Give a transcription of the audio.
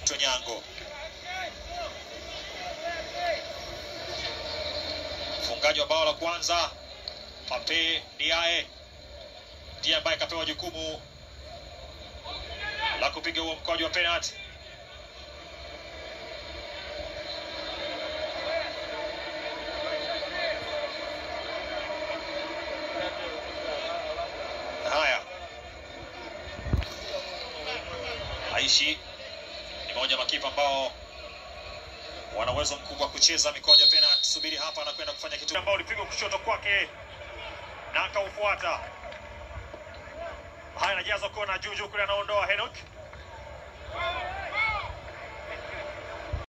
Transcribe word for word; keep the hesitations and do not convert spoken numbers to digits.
Tonyango. Mfungaji wa bao la kwanza Pape Diaye ndiye ambaye kapewa jukumu la kupiga huo mkwaju wa penalty. Haya, Aishi ni mmoja makipa ambao wana uwezo mkubwa kucheza mikoja penalty. Subiri hapa na kwenda kufanya kitu ambao ulipigwa kushoto kwake na akaufuata. Haya, anajaza kona juu juu kule, anaondoa Henok.